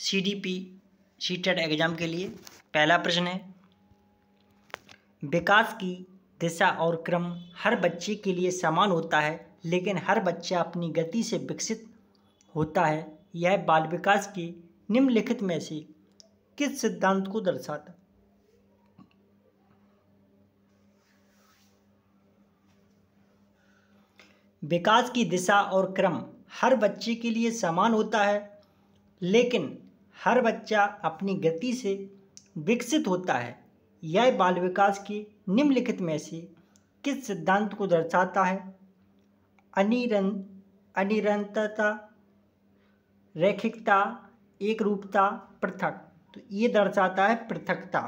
CDP CTET exam के लिए। पहला प्रश्न है, विकास की दिशा और क्रम हर बच्चे के लिए समान होता है, लेकिन हर बच्चा अपनी गति से विकसित होता है। यह बाल विकास के निम्नलिखित में से किस सिद्धांत को दर्शाता है? विकास की दिशा और क्रम हर बच्चे के लिए समान होता है, लेकिन हर बच्चा अपनी गति से विकसित होता है। यह बाल विकास के निम्नलिखित में से किस सिद्धांत को दर्शाता है? अनिरंतरता, रैखिकता, एकरूपता, पृथक। तो ये दर्शाता है पृथकता।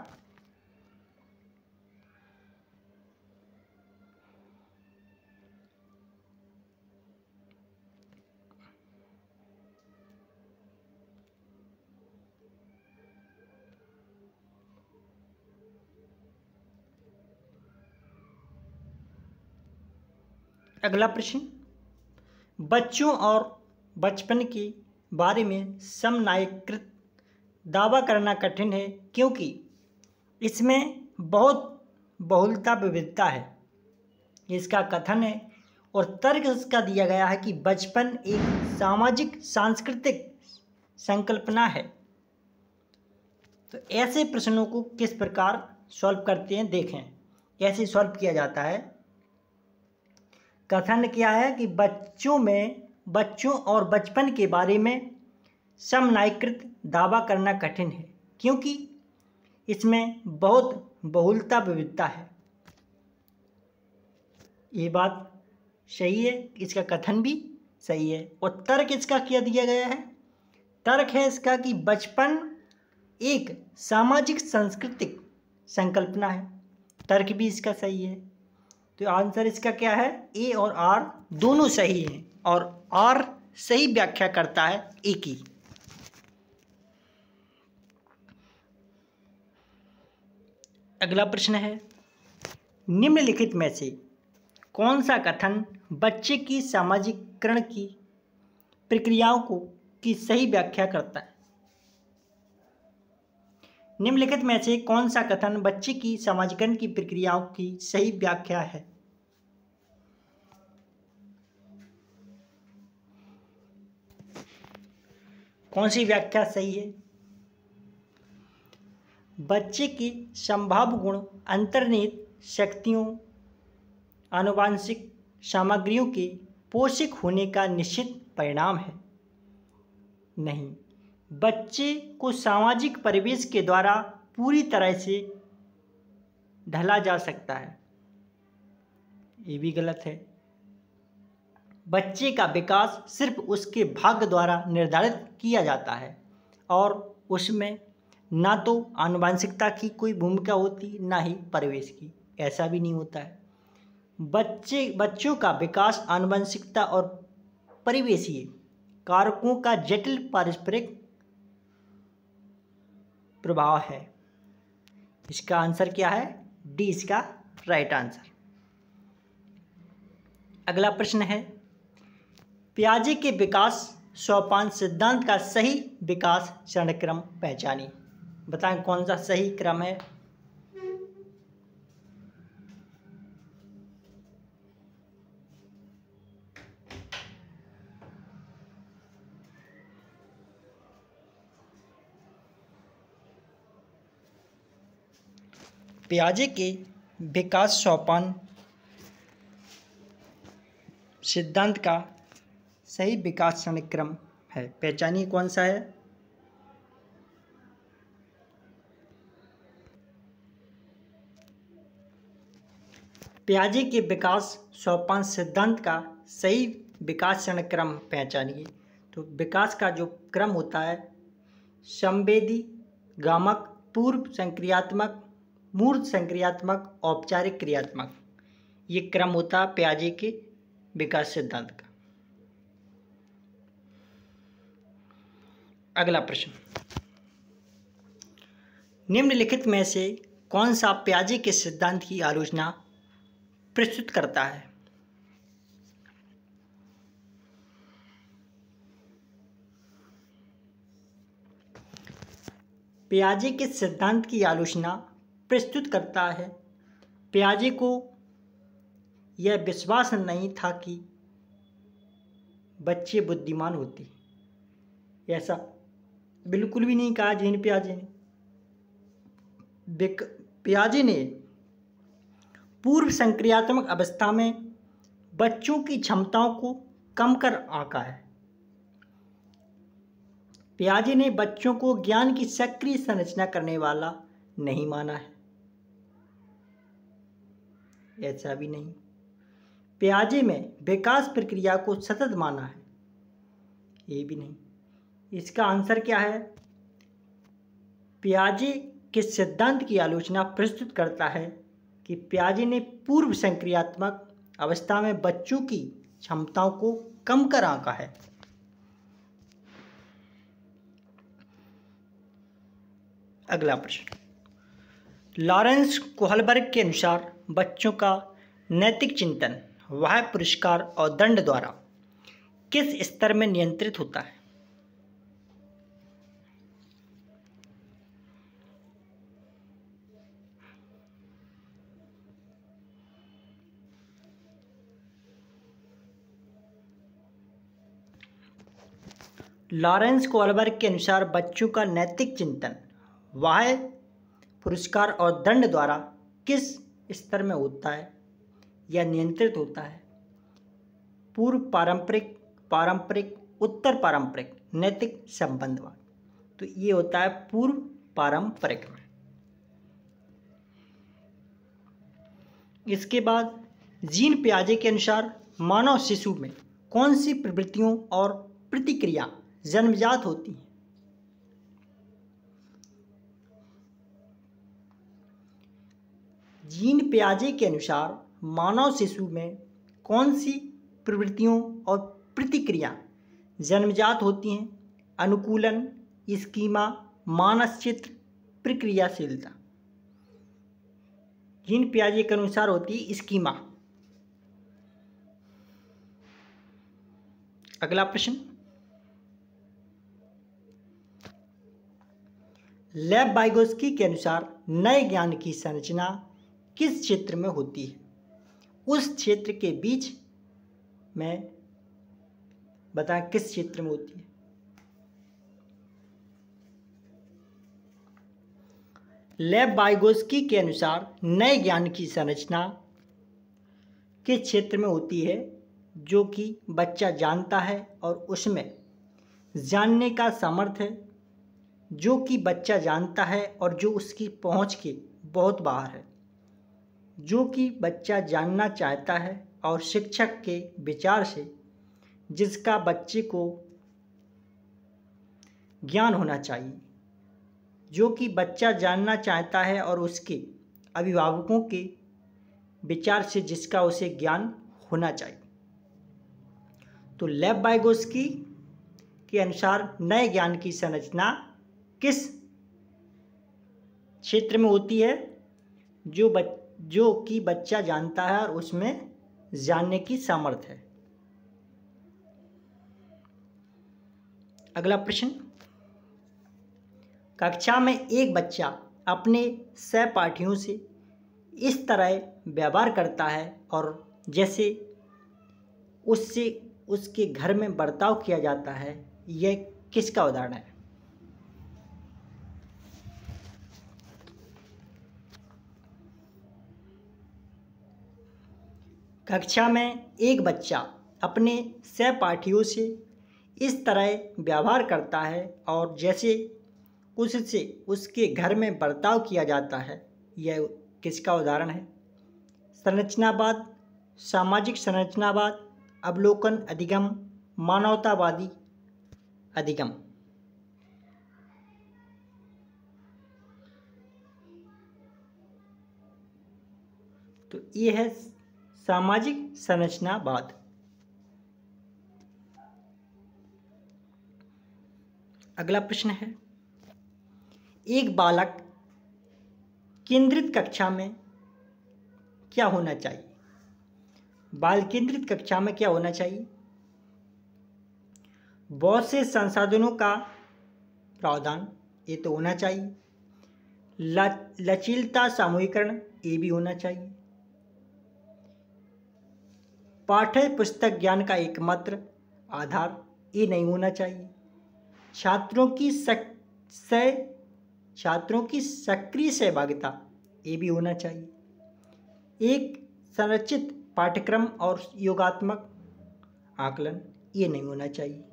अगला प्रश्न, बच्चों और बचपन के बारे में समन्वयकृत दावा करना कठिन है क्योंकि इसमें बहुत बहुलता विविधता है। इसका कथन है और तर्क इसका दिया गया है कि बचपन एक सामाजिक सांस्कृतिक संकल्पना है। तो ऐसे प्रश्नों को किस प्रकार सॉल्व करते हैं देखें। ऐसे सॉल्व किया जाता है। कथन क्या है कि बच्चों और बचपन के बारे में समन्वयकृत दावा करना कठिन है क्योंकि इसमें बहुत बहुलता विविधता है। ये बात सही है, इसका कथन भी सही है। और तर्क इसका क्या दिया गया है? तर्क है इसका कि बचपन एक सामाजिक सांस्कृतिक संकल्पना है। तर्क भी इसका सही है। तो आंसर इसका क्या है? ए और आर दोनों सही हैं और आर सही व्याख्या करता है ए की। अगला प्रश्न है, निम्नलिखित में से कौन सा कथन बच्चे की सामाजिकरण की प्रक्रियाओं की सही व्याख्या करता है? निम्नलिखित में से कौन सा कथन बच्चे की सामाजिकरण की प्रक्रियाओं की सही व्याख्या है? कौन सी व्याख्या सही है? बच्चे की संभाव्य गुण अंतर्निहित शक्तियों, आनुवांशिक सामग्रियों के पोषक होने का निश्चित परिणाम है। नहीं, बच्चे को सामाजिक परिवेश के द्वारा पूरी तरह से ढला जा सकता है। ये भी गलत है। बच्चे का विकास सिर्फ उसके भाग्य द्वारा निर्धारित किया जाता है और उसमें ना तो आनुवंशिकता की कोई भूमिका होती, ना ही परिवेश की। ऐसा भी नहीं होता है। बच्चों का विकास आनुवंशिकता और परिवेशीय कारकों का जटिल पारस्परिक प्रभाव है। इसका आंसर क्या है? डी इसका राइट आंसर। अगला प्रश्न है, पियाजे के विकास सोपान सिद्धांत का सही विकास चरण क्रम पहचानिए। बताएं कौन सा सही क्रम है? पियाजे के विकास सोपान सिद्धांत का सही विकास चरण क्रम है। पहचानिए कौन सा है? पियाजे के विकास सोपान सिद्धांत का सही विकास चरण क्रम पहचानिए। तो विकास का जो क्रम होता है, संवेदी, गामक, पूर्व संक्रियात्मक, मूर्त संक्रियात्मक, औपचारिक क्रियात्मक, ये क्रम होता है पियाजे के विकास सिद्धांत का। अगला प्रश्न, निम्नलिखित में से कौन सा पियाजे के सिद्धांत की आलोचना प्रस्तुत करता है? पियाजे के सिद्धांत की आलोचना प्रस्तुत करता है। पियाजे को यह विश्वास नहीं था कि बच्चे बुद्धिमान होते, ऐसा बिल्कुल भी नहीं कहा जीन पियाजे ने। पियाजे ने पूर्व संक्रियात्मक अवस्था में बच्चों की क्षमताओं को कम कर आंका है। पियाजे ने बच्चों को ज्ञान की सक्रिय संरचना करने वाला नहीं माना है, ऐसा भी नहीं। पियाजे में विकास प्रक्रिया को सतत माना है, ये भी नहीं। इसका आंसर क्या है? पियाजे के सिद्धांत की आलोचना प्रस्तुत करता है कि पियाजे ने पूर्व संक्रियात्मक अवस्था में बच्चों की क्षमताओं को कम कर आंका है। अगला प्रश्न, लॉरेंस कोहलबर्ग के अनुसार बच्चों का नैतिक चिंतन वह पुरस्कार और दंड द्वारा किस स्तर में नियंत्रित होता है? लॉरेंस कोहलबर्ग के अनुसार बच्चों का नैतिक चिंतन वह पुरस्कार और दंड द्वारा किस स्तर में होता है या नियंत्रित होता है? पूर्व पारंपरिक, पारंपरिक, उत्तर पारंपरिक, नैतिक, संबंधवाद। तो ये होता है पूर्व पारंपरिक में। इसके बाद जीन पियाजे के अनुसार मानव शिशु में कौन सी प्रवृत्तियों और प्रतिक्रिया जन्मजात होती हैं? जीन पियाजे के अनुसार मानव शिशु में कौन सी प्रवृत्तियों और प्रतिक्रिया जन्मजात होती हैं? अनुकूलन, स्कीमा, मानसचित्र, प्रक्रियाशीलता। जीन पियाजे के अनुसार होती है स्कीमा। अगला प्रश्न, लेव वाइगोत्स्की के अनुसार नए ज्ञान की संरचना किस क्षेत्र में होती है? उस क्षेत्र के बीच में बताएं किस क्षेत्र में होती है? लेव वाइगोत्स्की के अनुसार नए ज्ञान की संरचना किस क्षेत्र में होती है? जो कि बच्चा जानता है और उसमें जानने का सामर्थ्य है, जो कि बच्चा जानता है और जो उसकी पहुंच के बहुत बाहर है, जो कि बच्चा जानना चाहता है और शिक्षक के विचार से जिसका बच्चे को ज्ञान होना चाहिए, जो कि बच्चा जानना चाहता है और उसके अभिभावकों के विचार से जिसका उसे ज्ञान होना चाहिए। तो लेव वाइगोत्स्की के अनुसार नए ज्ञान की संरचना किस क्षेत्र में होती है? जो कि बच्चा जानता है और उसमें जानने की सामर्थ्य है। अगला प्रश्न, कक्षा में एक बच्चा अपने सहपाठियों से इस तरह व्यवहार करता है और जैसे उससे उसके घर में बर्ताव किया जाता है, यह किसका उदाहरण है? कक्षा में एक बच्चा अपने सहपाठियों से इस तरह व्यवहार करता है और जैसे उससे उसके घर में बर्ताव किया जाता है, यह किसका उदाहरण है? संरचनावाद, सामाजिक संरचनावाद, अवलोकन अधिगम, मानवतावादी अधिगम। तो ये है सामाजिक संरचनावाद। अगला प्रश्न है, एक बालक केंद्रित कक्षा में क्या होना चाहिए? बाल केंद्रित कक्षा में क्या होना चाहिए? बहुत से संसाधनों का प्रावधान, ये तो होना चाहिए। लचीलता सामूहिकरण, ये भी होना चाहिए। पाठ्य पुस्तक ज्ञान का एकमात्र आधार, ये नहीं होना चाहिए। छात्रों की सक्रिय सहभागिता, ये भी होना चाहिए। एक संरचित पाठ्यक्रम और योगात्मक आकलन, ये नहीं होना चाहिए।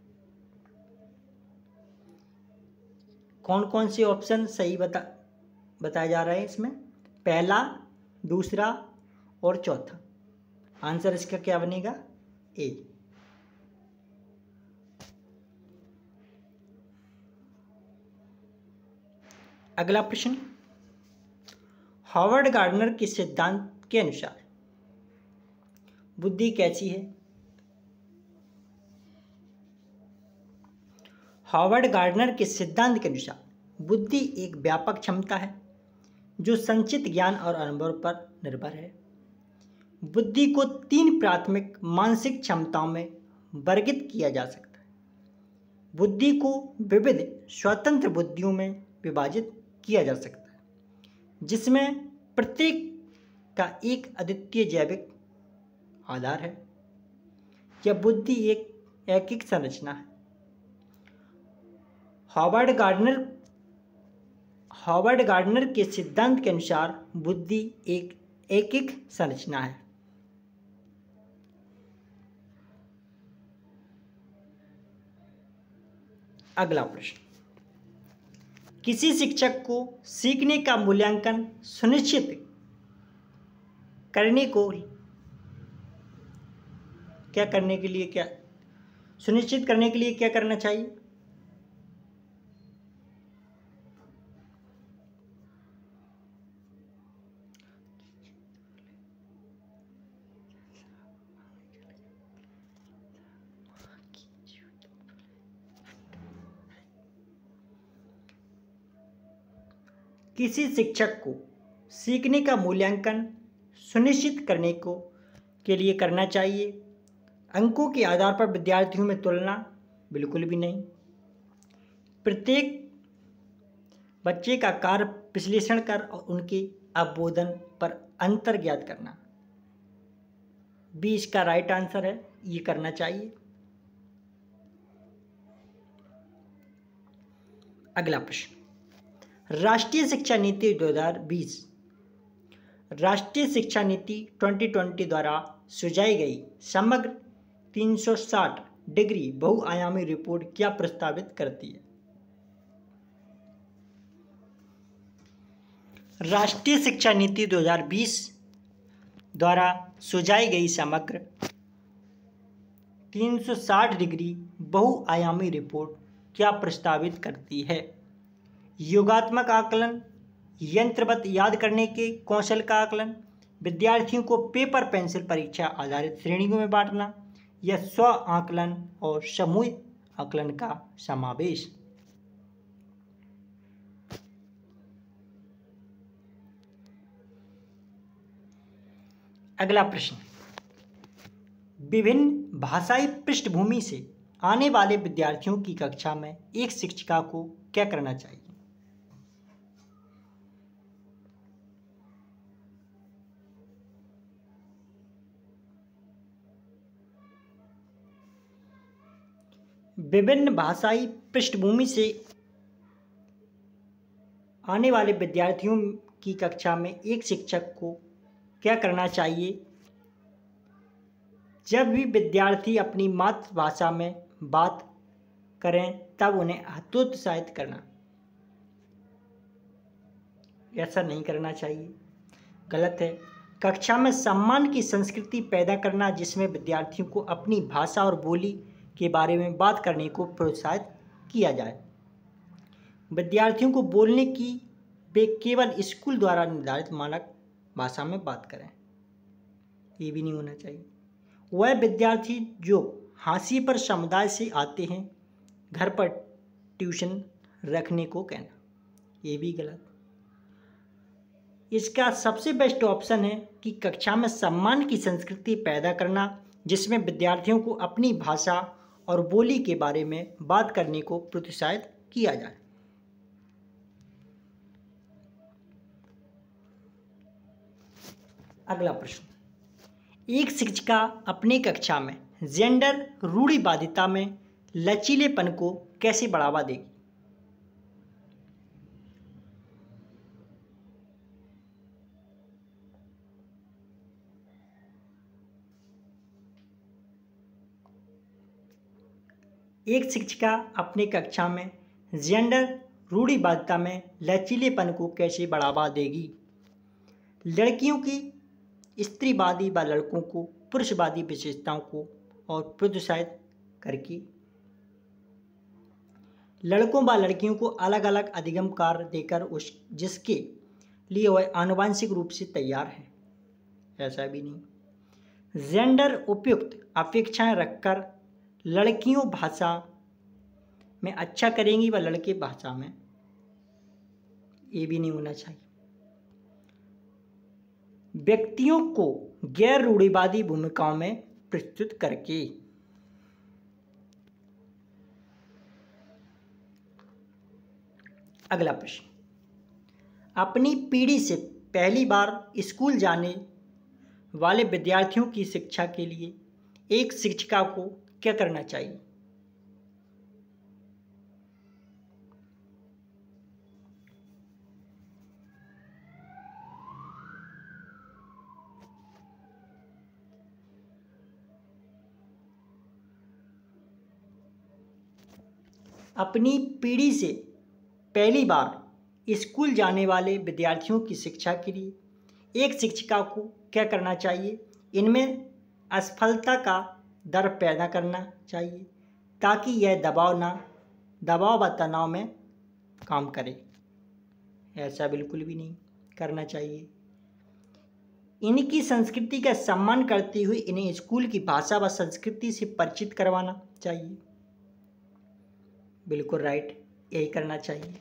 कौन कौन से ऑप्शन सही बताया जा रहा है इसमें? पहला, दूसरा और चौथा। आंसर इसका क्या बनेगा? ए। अगला प्रश्न, हॉवर्ड गार्डनर के सिद्धांत के अनुसार बुद्धि कैसी है? हॉवर्ड गार्डनर के सिद्धांत के अनुसार बुद्धि एक व्यापक क्षमता है जो संचित ज्ञान और अनुभव पर निर्भर है। बुद्धि को 3 प्राथमिक मानसिक क्षमताओं में वर्गीकृत किया जा सकता है। बुद्धि को विविध स्वतंत्र बुद्धियों में विभाजित किया जा सकता है, जिसमें प्रत्येक का एक अद्वितीय जैविक आधार है। यह बुद्धि एक एकीकृत संरचना है। हॉवर्ड गार्डनर के सिद्धांत के अनुसार बुद्धि एक एकीकृत संरचना है। अगला प्रश्न, किसी शिक्षक को सीखने का मूल्यांकन सुनिश्चित करने के लिए क्या करना चाहिए? किसी शिक्षक को सीखने का मूल्यांकन सुनिश्चित करने के लिए करना चाहिए। अंकों के आधार पर विद्यार्थियों में तुलना बिल्कुल भी नहीं। प्रत्येक बच्चे का कार्य विश्लेषण कर और उनके अवबोधन पर अंतर ज्ञात करना भी इसका राइट आंसर है, ये करना चाहिए। अगला प्रश्न, राष्ट्रीय शिक्षा नीति 2020 राष्ट्रीय शिक्षा नीति 2020 द्वारा सुझाई गई समग्र 360 डिग्री बहुआयामी रिपोर्ट क्या प्रस्तावित करती है? राष्ट्रीय शिक्षा नीति 2020 द्वारा सुझाई गई समग्र 360 डिग्री बहुआयामी रिपोर्ट क्या प्रस्तावित करती है? योगात्मक आकलन, यंत्रवत याद करने के कौशल का आकलन, विद्यार्थियों को पेपर पेंसिल परीक्षा आधारित श्रेणियों में बांटना, या स्व आकलन और समूह आकलन का समावेश। अगला प्रश्न, विभिन्न भाषाई पृष्ठभूमि से आने वाले विद्यार्थियों की कक्षा में एक शिक्षिका को क्या करना चाहिए? विभिन्न भाषाई पृष्ठभूमि से आने वाले विद्यार्थियों की कक्षा में एक शिक्षक को क्या करना चाहिए? जब भी विद्यार्थी अपनी मातृभाषा में बात करें तब उन्हें हतोत्साहित करना, ऐसा नहीं करना चाहिए, गलत है। कक्षा में सम्मान की संस्कृति पैदा करना, जिसमें विद्यार्थियों को अपनी भाषा और बोली के बारे में बात करने को प्रोत्साहित किया जाए। विद्यार्थियों को बोलने की वे केवल स्कूल द्वारा निर्धारित मानक भाषा में बात करें, ये भी नहीं होना चाहिए। वह विद्यार्थी जो हांसी पर समुदाय से आते हैं घर पर ट्यूशन रखने को कहना, ये भी गलत। इसका सबसे बेस्ट ऑप्शन है कि कक्षा में सम्मान की संस्कृति पैदा करना, जिसमें विद्यार्थियों को अपनी भाषा और बोली के बारे में बात करने को प्रोत्साहित किया जाए। अगला प्रश्न, एक शिक्षिका अपनी कक्षा में जेंडर रूढ़िवादिता में लचीलेपन को कैसे बढ़ावा देगी? एक शिक्षिका अपनी कक्षा में जेंडर रूढ़िवादिता में लचीलेपन को कैसे बढ़ावा देगी? लड़कियों की स्त्रीवादी व लड़कों को पुरुषवादी विशेषताओं को और प्रोत्साहित करके लड़कों व लड़कियों को अलग अलग अधिगम कार्य देकर उस जिसके लिए वह आनुवंशिक रूप से तैयार है, ऐसा भी नहीं। जेंडर उपयुक्त अपेक्षाएं रखकर लड़कियों भाषा में अच्छा करेंगी व लड़के भाषा में, ये भी नहीं होना चाहिए। व्यक्तियों को गैर रूढ़िवादी भूमिकाओं में प्रस्तुत करके। अगला प्रश्न, अपनी पीढ़ी से पहली बार स्कूल जाने वाले विद्यार्थियों की शिक्षा के लिए एक शिक्षिका को क्या करना चाहिए? अपनी पीढ़ी से पहली बार स्कूल जाने वाले विद्यार्थियों की शिक्षा के लिए एक शिक्षिका को क्या करना चाहिए? इनमें असफलता का डर पैदा करना चाहिए ताकि यह दबाव व तनाव में काम करे, ऐसा बिल्कुल भी नहीं करना चाहिए। इनकी संस्कृति का सम्मान करते हुए इन्हें स्कूल की भाषा व संस्कृति से परिचित करवाना चाहिए, बिल्कुल राइट, यही करना चाहिए।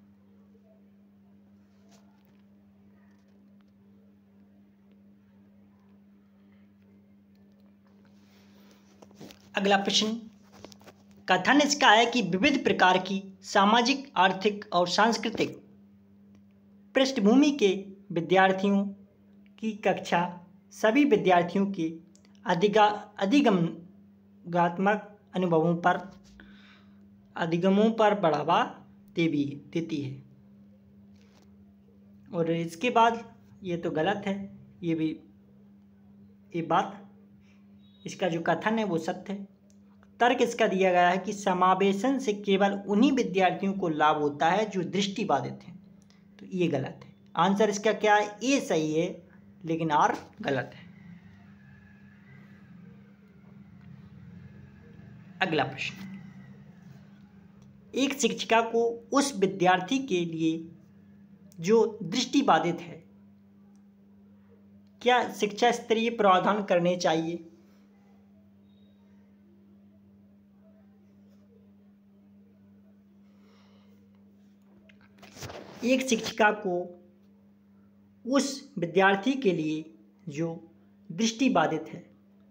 अगला प्रश्न, कथन इसका है कि विविध प्रकार की सामाजिक, आर्थिक और सांस्कृतिक पृष्ठभूमि के विद्यार्थियों की कक्षा सभी विद्यार्थियों के अधिगमों पर बढ़ावा देती है। और इसके बाद ये तो गलत है, ये बात इसका जो कथन है वो सत्य है। तर्क इसका दिया गया है कि समावेशन से केवल उन्हीं विद्यार्थियों को लाभ होता है जो दृष्टिबाधित हैं, तो ये गलत है। आंसर इसका क्या है? ए सही है लेकिन आर गलत है। अगला प्रश्न, एक शिक्षिका को उस विद्यार्थी के लिए जो दृष्टिबाधित है क्या शिक्षा स्तरीय प्रावधान करने चाहिए? एक शिक्षिका को उस विद्यार्थी के लिए जो दृष्टिबाधित है,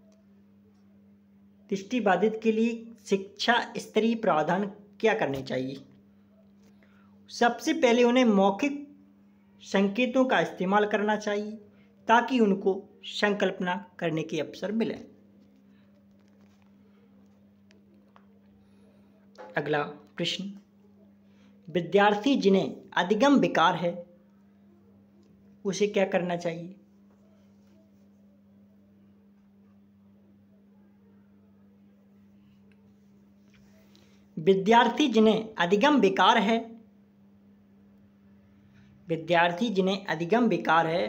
दृष्टिबाधित के लिए शिक्षा स्तरीय प्रावधान क्या करने चाहिए? सबसे पहले उन्हें मौखिक संकेतों का इस्तेमाल करना चाहिए ताकि उनको संकल्पना करने के अवसर मिले। अगला प्रश्न, विद्यार्थी जिन्हें अधिगम विकार है उसे क्या करना चाहिए? विद्यार्थी जिन्हें अधिगम विकार है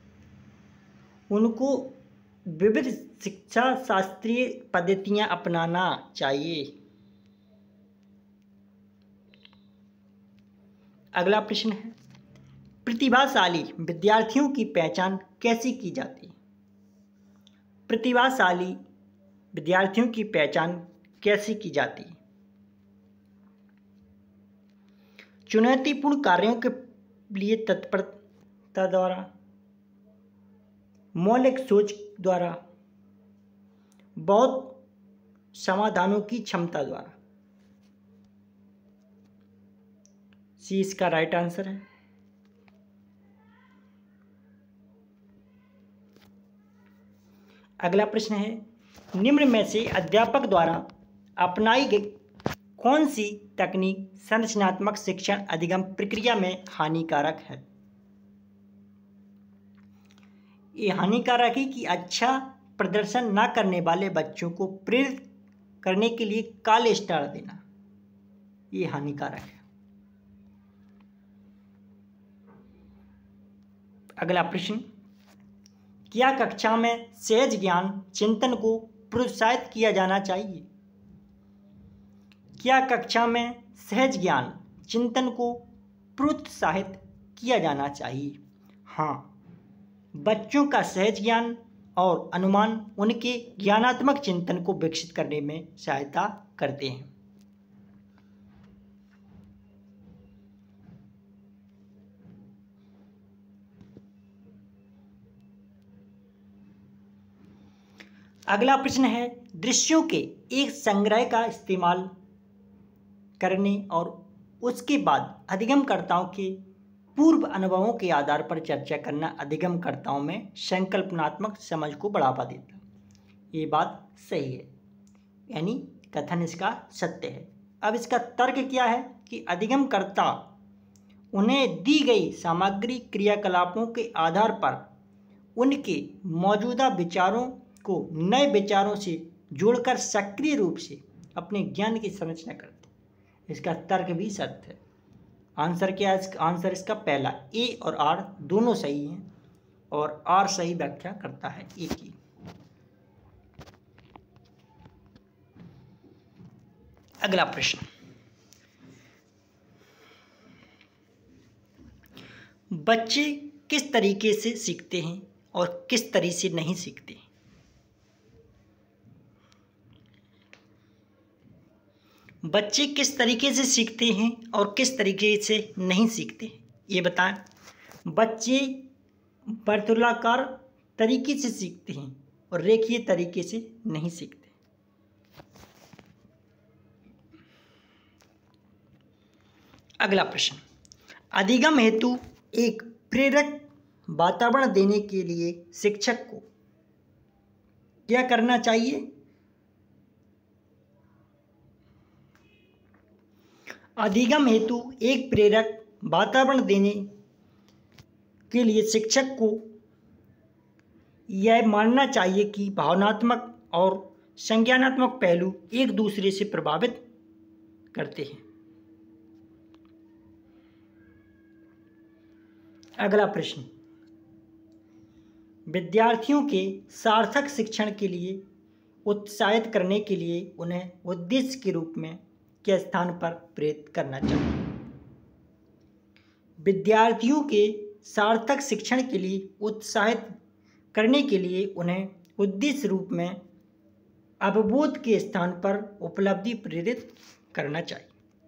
उनको विविध शिक्षा शास्त्रीय पद्धतियां अपनाना चाहिए। अगला प्रश्न है, प्रतिभाशाली विद्यार्थियों की पहचान कैसे की जाती है? प्रतिभाशाली विद्यार्थियों की पहचान कैसे की जाती है? चुनौतीपूर्ण कार्यों के लिए तत्परता द्वारा, मौलिक सोच द्वारा, बहुत समाधानों की क्षमता द्वारा। सी इसका राइट आंसर है। अगला प्रश्न है, निम्न में से अध्यापक द्वारा अपनाई गई कौन सी तकनीक संरचनात्मक शिक्षण अधिगम प्रक्रिया में हानिकारक है? ये हानिकारक है कि अच्छा प्रदर्शन न करने वाले बच्चों को प्रेरित करने के लिए काले स्टार देना, ये हानिकारक है। अगला प्रश्न, क्या कक्षा में सहज ज्ञान चिंतन को प्रोत्साहित किया जाना चाहिए? क्या कक्षा में सहज ज्ञान चिंतन को प्रोत्साहित किया जाना चाहिए? हाँ, बच्चों का सहज ज्ञान और अनुमान उनके ज्ञानात्मक चिंतन को विकसित करने में सहायता करते हैं। अगला प्रश्न है, दृश्यों के एक संग्रह का इस्तेमाल करने और उसके बाद अधिगमकर्ताओं के पूर्व अनुभवों के आधार पर चर्चा करना अधिगमकर्ताओं में संकल्पनात्मक समझ को बढ़ावा देता है। ये बात सही है, यानी कथन इसका सत्य है। अब इसका तर्क क्या है कि अधिगमकर्ता उन्हें दी गई सामग्री क्रियाकलापों के आधार पर उनके मौजूदा विचारों को नए विचारों से जोड़कर सक्रिय रूप से अपने ज्ञान की संरचना करते हैं। इसका तर्क भी सत्य है। आंसर क्या है? आंसर इसका पहला, ए और आर दोनों सही हैं और आर सही व्याख्या करता है ए की। अगला प्रश्न, बच्चे किस तरीके से सीखते हैं और किस तरीके से नहीं सीखते? बच्चे किस तरीके से सीखते हैं और किस तरीके से नहीं सीखते, ये बताएं। बच्चे वर्तुलाकार तरीके से सीखते हैं और रेखीय तरीके से नहीं सीखते। अगला प्रश्न, अधिगम हेतु एक प्रेरक वातावरण देने के लिए शिक्षक को क्या करना चाहिए? अधिगम हेतु एक प्रेरक वातावरण देने के लिए शिक्षक को यह मानना चाहिए कि भावनात्मक और संज्ञानात्मक पहलू एक दूसरे से प्रभावित करते हैं। अगला प्रश्न, विद्यार्थियों के सार्थक शिक्षण के लिए उत्साहित करने के लिए उन्हें उद्देश्य के रूप में किस स्थान पर प्रेरित करना चाहिए? विद्यार्थियों के सार्थक शिक्षण के लिए उत्साहित करने के लिए उन्हें उद्देश्य रूप में अवबोध के स्थान पर उपलब्धि प्रेरित करना चाहिए।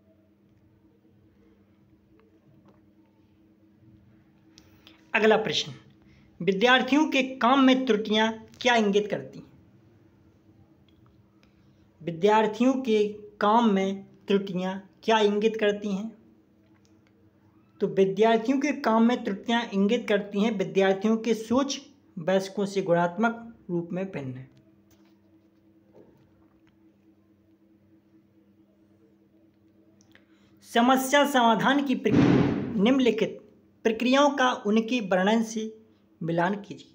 अगला प्रश्न, विद्यार्थियों के काम में त्रुटियां क्या इंगित करती हैं? विद्यार्थियों के काम में त्रुटियां क्या इंगित करती हैं? तो विद्यार्थियों के काम में त्रुटियां इंगित करती हैं विद्यार्थियों के सोच वयस्कों से गुणात्मक रूप में भिन्न है। समस्या समाधान की निम्नलिखित प्रक्रियाओं का उनके वर्णन से मिलान कीजिए।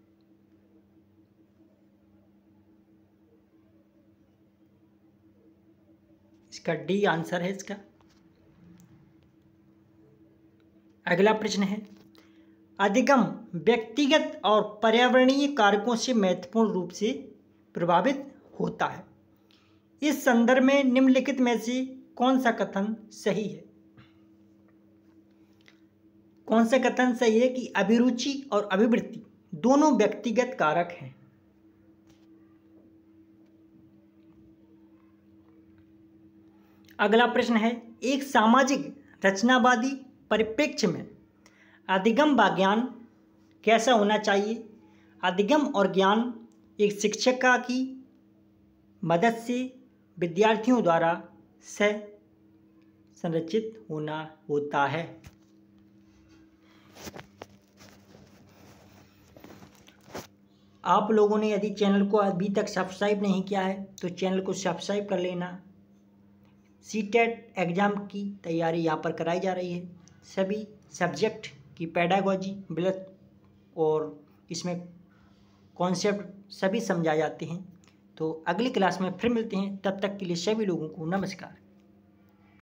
इसका डी आंसर है इसका। अगला प्रश्न है, अधिगम व्यक्तिगत और पर्यावरणीय कारकों से महत्वपूर्ण रूप से प्रभावित होता है। इस संदर्भ में निम्नलिखित में से कौन सा कथन सही है? कौन सा कथन सही है कि अभिरुचि और अभिवृत्ति दोनों व्यक्तिगत कारक हैं? अगला प्रश्न है, एक सामाजिक रचनावादी परिप्रेक्ष्य में अधिगम व ज्ञान कैसा होना चाहिए? अधिगम और ज्ञान एक शिक्षिका की मदद से विद्यार्थियों द्वारा सह संरचित होता है। आप लोगों ने यदि चैनल को अभी तक सब्सक्राइब नहीं किया है तो चैनल को सब्सक्राइब कर लेना। सीटेट एग्ज़ाम की तैयारी यहाँ पर कराई जा रही है। सभी सब्जेक्ट की पेडागोजी बिल्कुल और इसमें कॉन्सेप्ट सभी समझाए जाते हैं। तो अगली क्लास में फिर मिलते हैं, तब तक के लिए सभी लोगों को नमस्कार।